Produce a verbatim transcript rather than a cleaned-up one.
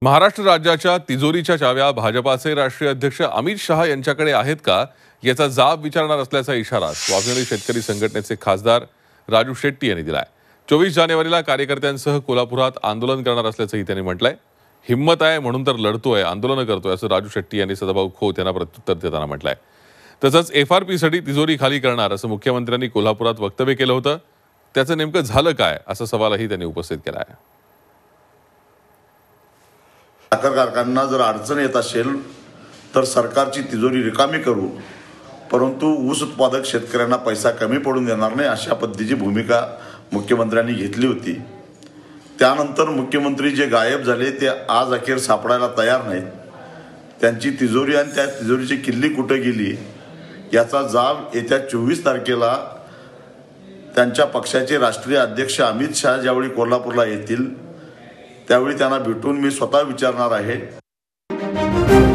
महाराष्ट्र राज्याच्या तिजोरीच्या चाव्या भाजपाचे राष्ट्रीय अध्यक्ष अमित शहा यांच्याकडे आहेत का याचा जाब विचारणार असल्याचा इशारा स्वाभिमानी शेतकरी संघटनेचे खासदार राजू शेट्टी यांनी दिलाय। चोवीस जानेवारीला कार्यकर्त्यांसह कोल्हापुरात आंदोलन करणार असल्याचंही त्यांनी म्हटलंय। हिम्मत आहे म्हणून तर लढतोय, आंदोलन करतोय असं राजू शेट्टी यांनी सदाभाऊ खोत यांना प्रत्युत्तर देताना म्हटलंय। तसंच एफआरपीसाठी तिजोरी खाली करणार असं मुख्यमंत्र्यांनी कोल्हापुरात वक्तव्य केलं होतं, त्याचं नेमकं झालं काय असा सवालही त्यांनी उपस्थित केला आहे। साखर कारखान्यांना जर अडचण येत असेल तर सरकारची तिजोरी रिकामी करू, परंतु ऊस उत्पादक शेतकऱ्यांना पैसा कमी पडून देणार नाही अशा पद्धतीची भूमिका मुख्यमंत्र्यांनी घेतली होती। त्यानंतर मुख्यमंत्री जे गायब झाले ते आज अखेर सापडायला तयार नाहीत। त्यांची तिजोरी आणि त्या तिजोरीची किल्ली कुठे गेली याचा जाब येत्या चोवीस तारखेला त्यांच्या पक्षाचे राष्ट्रीय अध्यक्ष अमित शहा ज्यावेळी कोल्हापूरला येतील त्यावेळी त्यांना भेटून मी स्वतः विचारणार आहे।